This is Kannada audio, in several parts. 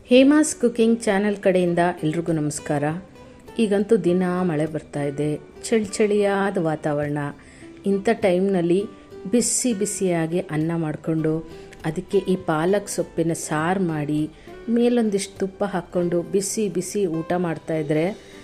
ಹೇಮಾಸ್ ಕುಕಿಂಗ್ ಚಾನೆಲ್ ಕಡೆಯಿಂದ ಎಲ್ರಿಗೂ ನಮಸ್ಕಾರ. ಈಗಂತೂ ದಿನ ಮಳೆ ಬರ್ತಾ ಇದೆ, ಚಳಿಯಾದ ವಾತಾವರಣ. ಇಂಥ ಟೈಮ್ನಲ್ಲಿ ಬಿಸಿಯಾಗಿ ಅನ್ನ ಮಾಡಿಕೊಂಡು ಅದಕ್ಕೆ ಈ ಪಾಲಕ್ ಸೊಪ್ಪಿನ ಸಾರು ಮಾಡಿ ಮೇಲೊಂದಿಷ್ಟು ತುಪ್ಪ ಹಾಕ್ಕೊಂಡು ಬಿಸಿ ಊಟ ಮಾಡ್ತಾಯಿದ್ರೆ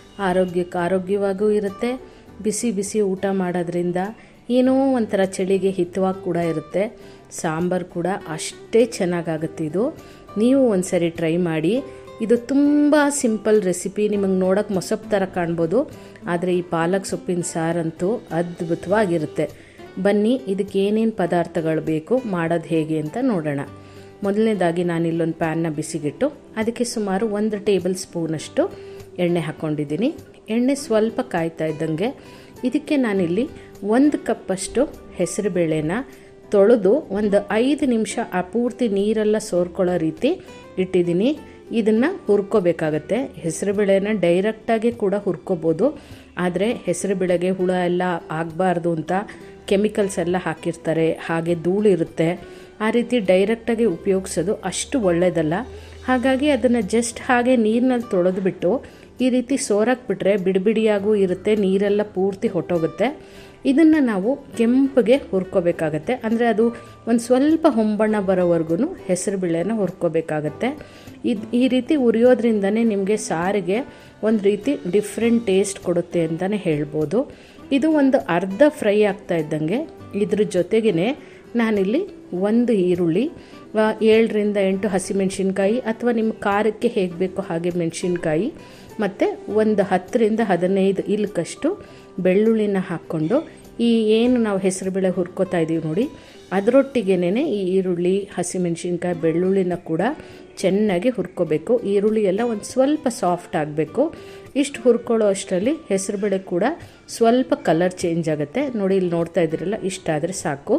ಆರೋಗ್ಯವಾಗೂ ಇರುತ್ತೆ. ಬಿಸಿ ಊಟ ಮಾಡೋದ್ರಿಂದ ಏನೋ ಒಂಥರ ಚಳಿಗೆ ಹಿತವಾಗಿ ಕೂಡ ಇರುತ್ತೆ. ಸಾಂಬಾರು ಕೂಡ ಅಷ್ಟೇ ಚೆನ್ನಾಗಾಗುತ್ತೆ. ಇದು ನೀವು ಒಂದ್ಸರಿ ಟ್ರೈ ಮಾಡಿ. ಇದು ತುಂಬ ಸಿಂಪಲ್ ರೆಸಿಪಿ. ನಿಮಗೆ ನೋಡೋಕೆ ಮೊಸಪ್ಪು ಥರ ಕಾಣ್ಬೋದು, ಆದರೆ ಈ ಪಾಲಕ್ ಸೊಪ್ಪಿನ ಸಾರಂತೂ ಅದ್ಭುತವಾಗಿರುತ್ತೆ. ಬನ್ನಿ, ಇದಕ್ಕೆ ಏನೇನು ಪದಾರ್ಥಗಳು ಬೇಕು, ಮಾಡೋದು ಹೇಗೆ ಅಂತ ನೋಡೋಣ. ಮೊದಲನೇದಾಗಿ ನಾನಿಲ್ಲೊಂದು ಪ್ಯಾನ್ನ ಬಿಸಿಗಿಟ್ಟು ಅದಕ್ಕೆ ಸುಮಾರು 1 ಟೇಬಲ್ ಸ್ಪೂನಷ್ಟು ಎಣ್ಣೆ ಹಾಕ್ಕೊಂಡಿದ್ದೀನಿ. ಎಣ್ಣೆ ಸ್ವಲ್ಪ ಕಾಯ್ತಾ ಇದ್ದಂಗೆ ಇದಕ್ಕೆ ನಾನಿಲ್ಲಿ 1 ಕಪ್ಪಷ್ಟು ಹೆಸರುಬೇಳೆನ ತೊಳೆದು ಒಂದು 5 ನಿಮಿಷ ಆ ಪೂರ್ತಿ ನೀರೆಲ್ಲ ಸೋರ್ಕೊಳ್ಳೋ ರೀತಿ ಇಟ್ಟಿದ್ದೀನಿ. ಇದನ್ನು ಹುರ್ಕೋಬೇಕಾಗತ್ತೆ. ಹೆಸರುಬೇಳೆನ ಡೈರೆಕ್ಟಾಗಿ ಕೂಡ ಹುರ್ಕೋಬೋದು, ಆದರೆ ಹೆಸರುಬೇಳೆಗೆ ಹುಳ ಎಲ್ಲ ಆಗಬಾರ್ದು ಅಂತ ಕೆಮಿಕಲ್ಸ್ ಎಲ್ಲ ಹಾಕಿರ್ತಾರೆ, ಹಾಗೆ ಧೂಳಿರುತ್ತೆ. ಆ ರೀತಿ ಡೈರೆಕ್ಟಾಗಿ ಉಪಯೋಗಿಸೋದು ಅಷ್ಟು ಒಳ್ಳೆಯದಲ್ಲ. ಹಾಗಾಗಿ ಅದನ್ನು ಜಸ್ಟ್ ಹಾಗೆ ನೀರಿನಲ್ಲಿ ತೊಳೆದ್ಬಿಟ್ಟು ಈ ರೀತಿ ಸೋರಾಕ್ಬಿಟ್ರೆ ಬಿಡಿಯಾಗೂ ಇರುತ್ತೆ, ನೀರೆಲ್ಲ ಪೂರ್ತಿ ಹೊಟ್ಟೋಗುತ್ತೆ. ಇದನ್ನು ನಾವು ಕೆಂಪಗೆ ಹುರ್ಕೋಬೇಕಾಗತ್ತೆ. ಅಂದರೆ ಅದು ಒಂದು ಸ್ವಲ್ಪ ಹೊಂಬಣ್ಣ ಬರೋವರೆಗೂ ಹೆಸರುಬೇಳೆನ ಹುರ್ಕೋಬೇಕಾಗತ್ತೆ. ಈ ರೀತಿ ಉರಿಯೋದ್ರಿಂದನೇ ನಿಮಗೆ ಸಾರಿಗೆ ಒಂದು ರೀತಿ ಡಿಫ್ರೆಂಟ್ ಟೇಸ್ಟ್ ಕೊಡುತ್ತೆ ಅಂತಲೇ ಹೇಳ್ಬೋದು. ಇದು ಒಂದು ಅರ್ಧ ಫ್ರೈ ಆಗ್ತಾ ಇದ್ದಂಗೆ ಇದ್ರ ಜೊತೆಗೇ ನಾನಿಲ್ಲಿ 1 ಈರುಳ್ಳಿ, 7ರಿಂದ 8 ಹಸಿಮೆಣಸಿನ್ಕಾಯಿ ಅಥವಾ ನಿಮ್ಮ ಖಾರಕ್ಕೆ ಹೇಗೆ ಬೇಕೋ ಹಾಗೆ ಮೆಣಸಿನ್ಕಾಯಿ, ಮತ್ತು ಒಂದು 10ರಿಂದ 15 ಇಲ್ಕಷ್ಟು ಬೆಳ್ಳುಳ್ಳಿನ ಹಾಕ್ಕೊಂಡು ಈ ಏನು ನಾವು ಹೆಸರುಬೇಳೆ ಹುರ್ಕೋತಾ ಇದ್ದೀವಿ ನೋಡಿ, ಅದರೊಟ್ಟಿಗೆನೇ ಈ ಈರುಳ್ಳಿ, ಹಸಿಮೆಣಸಿನ್ಕಾಯಿ, ಬೆಳ್ಳುಳ್ಳಿನ ಕೂಡ ಚೆನ್ನಾಗಿ ಹುರ್ಕೋಬೇಕು. ಈರುಳ್ಳಿ ಎಲ್ಲ ಒಂದು ಸ್ವಲ್ಪ ಸಾಫ್ಟ್ ಆಗಬೇಕು. ಇಷ್ಟು ಹುರ್ಕೊಳ್ಳೋ ಅಷ್ಟರಲ್ಲಿ ಹೆಸರುಬೇಳೆ ಕೂಡ ಸ್ವಲ್ಪ ಕಲರ್ ಚೇಂಜ್ ಆಗುತ್ತೆ ನೋಡಿ. ಇಲ್ಲಿ ನೋಡ್ತಾ ಇದ್ದೀರಲ್ಲ, ಇಷ್ಟಾದರೆ ಸಾಕು.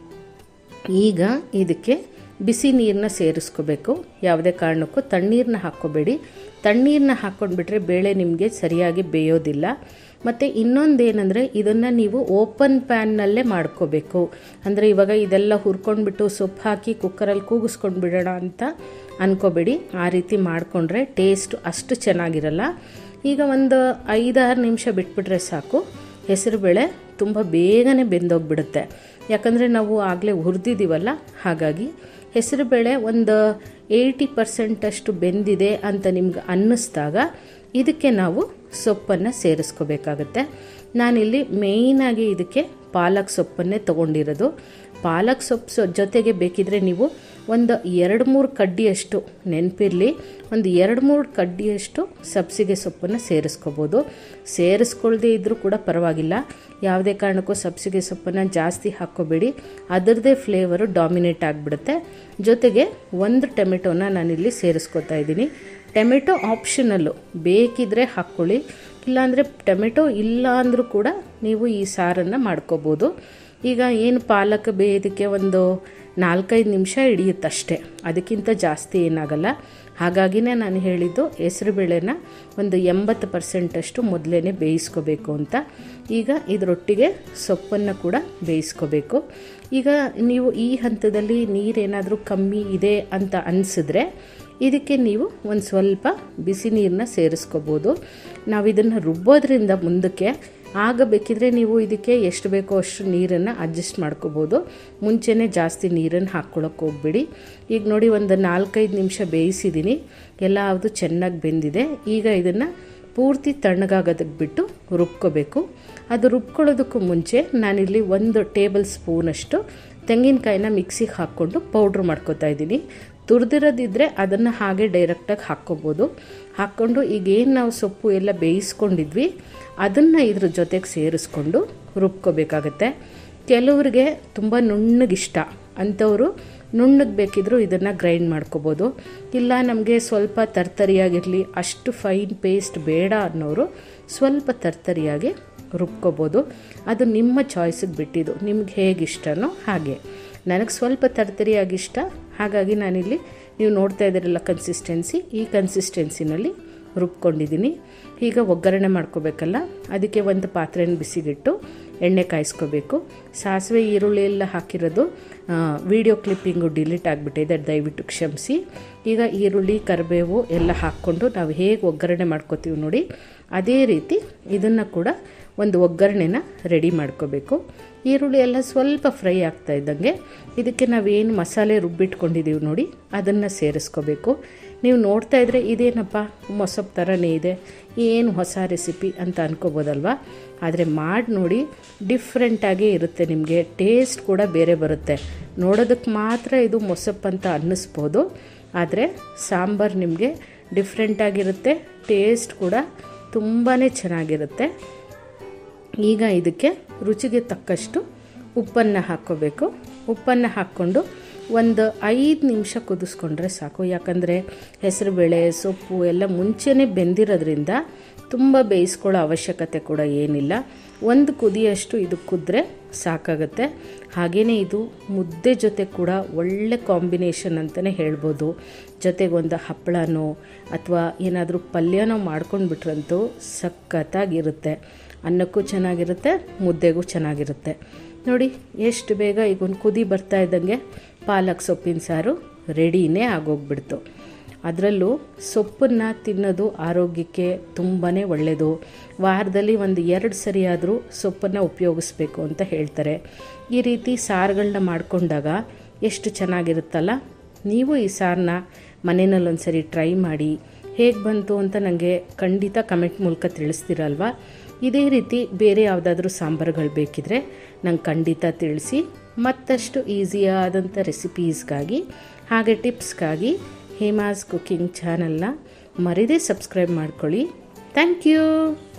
ಈಗ ಇದಕ್ಕೆ ಬಿಸಿ ನೀರನ್ನ ಸೇರಿಸ್ಕೋಬೇಕು. ಯಾವುದೇ ಕಾರಣಕ್ಕೂ ತಣ್ಣೀರನ್ನ ಹಾಕ್ಕೋಬೇಡಿ. ತಣ್ಣೀರನ್ನ ಹಾಕ್ಕೊಂಡ್ಬಿಟ್ರೆ ಬೇಳೆ ನಿಮಗೆ ಸರಿಯಾಗಿ ಬೇಯೋದಿಲ್ಲ. ಮತ್ತು ಇನ್ನೊಂದೇನೆಂದರೆ ಇದನ್ನು ನೀವು ಓಪನ್ ಪ್ಯಾನ್ನಲ್ಲೇ ಮಾಡ್ಕೋಬೇಕು. ಅಂದರೆ ಇವಾಗ ಇದೆಲ್ಲ ಹುರ್ಕೊಂಡ್ಬಿಟ್ಟು ಸೊಪ್ಪು ಹಾಕಿ ಕುಕ್ಕರಲ್ಲಿ ಕೂಗಿಸ್ಕೊಂಡು ಬಿಡೋಣ ಅಂತ ಅಂದ್ಕೋಬೇಡಿ. ಆ ರೀತಿ ಮಾಡಿಕೊಂಡ್ರೆ ಟೇಸ್ಟು ಅಷ್ಟು ಚೆನ್ನಾಗಿರಲ್ಲ. ಈಗ ಒಂದು 5-6 ನಿಮಿಷ ಬಿಟ್ಬಿಟ್ರೆ ಸಾಕು. ಹೆಸರುಬೇಳೆ ತುಂಬ ಬೇಗನೆ ಬೆಂದೋಗ್ಬಿಡುತ್ತೆ, ಯಾಕಂದರೆ ನಾವು ಆಗಲೇ ಹುರಿದಿದ್ದೀವಲ್ಲ. ಹಾಗಾಗಿ ಹೆಸರುಬೇಳೆ ಒಂದು 80% ಬೆಂದಿದೆ ಅಂತ ನಿಮ್ಗೆ ಅನ್ನಿಸ್ದಾಗ ಇದಕ್ಕೆ ನಾವು ಸೊಪ್ಪನ್ನು ಸೇರಿಸ್ಕೋಬೇಕಾಗತ್ತೆ. ನಾನಿಲ್ಲಿ ಮೇಯ್ನಾಗಿ ಇದಕ್ಕೆ ಪಾಲಕ್ ಸೊಪ್ಪನ್ನೇ ತೊಗೊಂಡಿರೋದು. ಪಾಲಕ್ ಸೊಪ್ಪು ಜೊತೆಗೆ ಬೇಕಿದ್ರೆ ನೀವು ಒಂದು 2-3 ಕಡ್ಡಿಯಷ್ಟು, ನೆನಪಿರಲಿ, ಒಂದು 2-3 ಕಡ್ಡಿಯಷ್ಟು ಸಬ್ಸಿಗೆ ಸೊಪ್ಪನ್ನು ಸೇರಿಸ್ಕೋಬೋದು. ಸೇರಿಸ್ಕೊಳ್ದೇ ಇದ್ದರೂ ಕೂಡ ಪರವಾಗಿಲ್ಲ. ಯಾವುದೇ ಕಾರಣಕ್ಕೂ ಸಬ್ಸಿಗೆ ಸೊಪ್ಪನ್ನು ಜಾಸ್ತಿ ಹಾಕ್ಕೋಬೇಡಿ, ಅದರದ್ದೇ ಫ್ಲೇವರು ಡಾಮಿನೇಟ್ ಆಗಿಬಿಡುತ್ತೆ. ಜೊತೆಗೆ 1 ಟೊಮೆಟೊನ ನಾನಿಲ್ಲಿ ಸೇರಿಸ್ಕೊತಾ ಇದ್ದೀನಿ. ಟೊಮೆಟೊ ಆಪ್ಷನಲ್ಲು, ಬೇಕಿದ್ರೆ ಹಾಕ್ಕೊಳ್ಳಿ, ಇಲ್ಲಾಂದರೆ ಟೊಮೆಟೊ ಇಲ್ಲ ಅಂದರೂ ಕೂಡ ನೀವು ಈ ಸಾರನ್ನು ಮಾಡ್ಕೋಬೋದು. ಈಗ ಏನು ಪಾಲಕ್ ಬೇಯೋದಕ್ಕೆ ಒಂದು 4-5 ನಿಮಿಷ ಹಿಡಿಯುತ್ತಷ್ಟೇ, ಅದಕ್ಕಿಂತ ಜಾಸ್ತಿ ಏನಾಗಲ್ಲ. ಹಾಗಾಗಿನೇ ನಾನು ಹೇಳಿದ್ದು ಹೆಸರುಬೇಳೆನ ಒಂದು 80% ಮೊದಲೇ ಬೇಯಿಸ್ಕೋಬೇಕು ಅಂತ. ಈಗ ಇದರೊಟ್ಟಿಗೆ ಸೊಪ್ಪನ್ನು ಕೂಡ ಬೇಯಿಸ್ಕೋಬೇಕು. ಈಗ ನೀವು ಈ ಹಂತದಲ್ಲಿ ನೀರೇನಾದರೂ ಕಮ್ಮಿ ಇದೆ ಅಂತ ಅನಿಸಿದ್ರೆ ಇದಕ್ಕೆ ನೀವು ಒಂದು ಸ್ವಲ್ಪ ಬಿಸಿ ನೀರನ್ನ ಸೇರಿಸ್ಕೋಬೋದು. ನಾವು ಇದನ್ನು ರುಬ್ಬೋದ್ರಿಂದ ಮುಂದಕ್ಕೆ ಆಗಬೇಕಿದ್ರೆ ನೀವು ಇದಕ್ಕೆ ಎಷ್ಟು ಬೇಕೋ ಅಷ್ಟು ನೀರನ್ನು ಅಡ್ಜಸ್ಟ್ ಮಾಡ್ಕೋಬೋದು. ಮುಂಚೆನೇ ಜಾಸ್ತಿ ನೀರನ್ನು ಹಾಕ್ಕೊಳ್ಳೋಕೆ ಹೋಗ್ಬೇಡಿ. ಈಗ ನೋಡಿ, ಒಂದು 4-5 ನಿಮಿಷ ಬೇಯಿಸಿದ್ದೀನಿ, ಎಲ್ಲ ಅದು ಚೆನ್ನಾಗಿ ಬೆಂದಿದೆ. ಈಗ ಇದನ್ನು ಪೂರ್ತಿ ತಣ್ಣಗಾಗೋದಕ್ಕೆ ಬಿಟ್ಟು ರುಬ್ಕೋಬೇಕು. ಅದು ರುಬ್ಕೊಳ್ಳೋದಕ್ಕೂ ಮುಂಚೆ ನಾನಿಲ್ಲಿ 1 ಟೇಬಲ್ ಸ್ಪೂನಷ್ಟು ತೆಂಗಿನಕಾಯಿನ ಮಿಕ್ಸಿಗೆ ಹಾಕ್ಕೊಂಡು ಪೌಡ್ರ್ ಮಾಡ್ಕೋತಾ ಇದ್ದೀನಿ. ತುರಿದಿರೋದಿದ್ದರೆ ಅದನ್ನು ಹಾಗೆ ಡೈರೆಕ್ಟಾಗಿ ಹಾಕ್ಕೋಬೋದು. ಹಾಕ್ಕೊಂಡು ಈಗೇನು ನಾವು ಸೊಪ್ಪು ಎಲ್ಲ ಬೇಯಿಸ್ಕೊಂಡಿದ್ವಿ ಅದನ್ನು ಇದ್ರ ಜೊತೆಗೆ ಸೇರಿಸ್ಕೊಂಡು ರುಬ್ಕೋಬೇಕಾಗತ್ತೆ. ಕೆಲವ್ರಿಗೆ ತುಂಬ ನುಣ್ಣಗಿಷ್ಟ ಅಂಥವರು ನುಣ್ಣಗೆ ಬೇಕಿದ್ದರೂ ಇದನ್ನು ಗ್ರೈಂಡ್ ಮಾಡ್ಕೋಬೋದು. ಇಲ್ಲ ನಮಗೆ ಸ್ವಲ್ಪ ತರ್ತರಿಯಾಗಿರಲಿ, ಅಷ್ಟು ಫೈನ್ ಪೇಸ್ಟ್ ಬೇಡ ಅನ್ನೋರು ಸ್ವಲ್ಪ ತರ್ತರಿಯಾಗಿ ರುಬ್ಕೋಬೋದು. ಅದು ನಿಮ್ಮ ಚಾಯ್ಸಿಗೆ ಬಿಟ್ಟಿದ್ದು, ನಿಮ್ಗೆ ಹೇಗೆ ಇಷ್ಟನೋ ಹಾಗೆ. ನನಗೆ ಸ್ವಲ್ಪ ತರ್ತರಿಯಾಗಿ ಇಷ್ಟ, ಹಾಗಾಗಿ ನಾನಿಲ್ಲಿ ನೀವು ನೋಡ್ತಾ ಇದ್ದೀರಲ್ಲ ಕನ್ಸಿಸ್ಟೆನ್ಸಿ, ಈ ಕನ್ಸಿಸ್ಟೆನ್ಸಿನಲ್ಲಿ ರುಬ್ಕೊಂಡಿದ್ದೀನಿ. ಈಗ ಒಗ್ಗರಣೆ ಮಾಡ್ಕೋಬೇಕಲ್ಲ, ಅದಕ್ಕೆ ಒಂದು ಪಾತ್ರೆನ ಬಿಸಿಗಿಟ್ಟು ಎಣ್ಣೆ ಕಾಯಿಸ್ಕೋಬೇಕು. ಸಾಸಿವೆ ಈರುಳ್ಳಿ ಎಲ್ಲ ಹಾಕಿರೋದು ವಿಡಿಯೋ ಕ್ಲಿಪ್ಪಿಂಗು ಡಿಲೀಟ್ ಆಗಿಬಿಟ್ಟಿದೆ, ದಯವಿಟ್ಟು ಕ್ಷಮಿಸಿ. ಈಗ ಈರುಳ್ಳಿ ಕರಿಬೇವು ಎಲ್ಲ ಹಾಕ್ಕೊಂಡು ನಾವು ಹೇಗೆ ಒಗ್ಗರಣೆ ಮಾಡ್ಕೋತೀವಿ ನೋಡಿ, ಅದೇ ರೀತಿ ಇದನ್ನು ಕೂಡ ಒಂದು ಒಗ್ಗರಣೆನ ರೆಡಿ ಮಾಡ್ಕೋಬೇಕು. ಈರುಳ್ಳಿ ಎಲ್ಲ ಸ್ವಲ್ಪ ಫ್ರೈ ಆಗ್ತಾ ಇದ್ದಂಗೆ ಇದಕ್ಕೆ ನಾವೇನು ಮಸಾಲೆ ರುಬ್ಬಿಟ್ಕೊಂಡಿದ್ದೀವಿ ನೋಡಿ ಅದನ್ನು ಸೇರಿಸ್ಕೋಬೇಕು. ನೀವು ನೋಡ್ತಾ ಇದ್ದರೆ ಇದೇನಪ್ಪ ಮೊಸಪ್ಪು ಥರನೇ ಇದೆ, ಏನು ಹೊಸ ರೆಸಿಪಿ ಅಂತ ಅನ್ಕೋಬೋದಲ್ವ. ಆದರೆ ಮಾಡಿ ನೋಡಿ, ಡಿಫ್ರೆಂಟಾಗೇ ಇರುತ್ತೆ, ನಿಮಗೆ ಟೇಸ್ಟ್ ಕೂಡ ಬೇರೆ ಬರುತ್ತೆ. ನೋಡೋದಕ್ಕೆ ಮಾತ್ರ ಇದು ಮೊಸಪ್ಪು ಅಂತ ಅನ್ನಿಸ್ಬೋದು, ಆದರೆ ಸಾಂಬಾರು ನಿಮಗೆ ಡಿಫ್ರೆಂಟಾಗಿರುತ್ತೆ, ಟೇಸ್ಟ್ ಕೂಡ ತುಂಬಾ ಚೆನ್ನಾಗಿರುತ್ತೆ. ಈಗ ಇದಕ್ಕೆ ರುಚಿಗೆ ತಕ್ಕಷ್ಟು ಉಪ್ಪನ್ನು ಹಾಕ್ಕೋಬೇಕು. ಉಪ್ಪನ್ನು ಹಾಕ್ಕೊಂಡು ಒಂದು 5 ನಿಮಿಷ ಕುದಿಸ್ಕೊಂಡ್ರೆ ಸಾಕು. ಯಾಕಂದರೆ ಹೆಸರುಬೇಳೆ ಸೊಪ್ಪು ಎಲ್ಲ ಮುಂಚೆನೇ ಬೆಂದಿರೋದ್ರಿಂದ ತುಂಬ ಬೇಯಿಸ್ಕೊಳ್ಳೋ ಅವಶ್ಯಕತೆ ಕೂಡ ಏನಿಲ್ಲ. ಒಂದು ಕುದಿಯಷ್ಟು ಇದು ಕುದ್ರೆ ಸಾಕಾಗುತ್ತೆ. ಹಾಗೆಯೇ ಇದು ಮುದ್ದೆ ಜೊತೆ ಕೂಡ ಒಳ್ಳೆ ಕಾಂಬಿನೇಷನ್ ಅಂತಲೇ ಹೇಳ್ಬೋದು. ಜೊತೆಗೊಂದು ಹಪ್ಪಳನೋ ಅಥವಾ ಏನಾದರೂ ಪಲ್ಯನೋ ಮಾಡ್ಕೊಂಡು ಬಿಟ್ರಂತೂ ಸಖತ್ತಾಗಿರುತ್ತೆ. ಅನ್ನಕ್ಕೂ ಚೆನ್ನಾಗಿರುತ್ತೆ, ಮುದ್ದೆಗೂ ಚೆನ್ನಾಗಿರುತ್ತೆ. ನೋಡಿ ಎಷ್ಟು ಬೇಗ ಈಗ ಒಂದು ಕುದಿ ಬರ್ತಾ ಇದ್ದಂಗೆ ಪಾಲಕ್ ಸೊಪ್ಪಿನ ಸಾರು ರೆಡಿನೇ ಆಗೋಗ್ಬಿಡ್ತು. ಅದರಲ್ಲೂ ಸೊಪ್ಪನ್ನು ತಿನ್ನೋದು ಆರೋಗ್ಯಕ್ಕೆ ತುಂಬಾ ಒಳ್ಳೆಯದು. ವಾರದಲ್ಲಿ ಒಂದು 2 ಸರಿಯಾದರೂ ಸೊಪ್ಪನ್ನು ಉಪಯೋಗಿಸ್ಬೇಕು ಅಂತ ಹೇಳ್ತಾರೆ. ಈ ರೀತಿ ಸಾರುಗಳನ್ನ ಮಾಡಿಕೊಂಡಾಗ ಎಷ್ಟು ಚೆನ್ನಾಗಿರುತ್ತಲ್ಲ. ನೀವು ಈ ಸಾರನ್ನ ಮನೆಯಲ್ಲಿ ಒಂದು ಸರಿ ಟ್ರೈ ಮಾಡಿ ಹೇಗೆ ಬಂತು ಅಂತ ನನಗೆ ಖಂಡಿತ ಕಮೆಂಟ್ ಮೂಲಕ ತಿಳಿಸ್ತೀರಲ್ವ. ಇದೇ ರೀತಿ ಬೇರೆ ಯಾವುದಾದ್ರೂ ಸಾಂಬಾರುಗಳು ಬೇಕಿದ್ರೆ ನಂಗೆ ಖಂಡಿತ ತಿಳಿಸಿ. ಮತ್ತಷ್ಟು ಈಸಿಯಾದಂಥ ರೆಸಿಪೀಸ್ಗಾಗಿ ಹಾಗೆ ಟಿಪ್ಸ್ಗಾಗಿ ಹೇಮಾಸ್ ಕುಕಿಂಗ್ ಚಾನಲ್ನ ಮರೀದೇ ಸಬ್ಸ್ಕ್ರೈಬ್ ಮಾಡ್ಕೊಳ್ಳಿ. Thank you.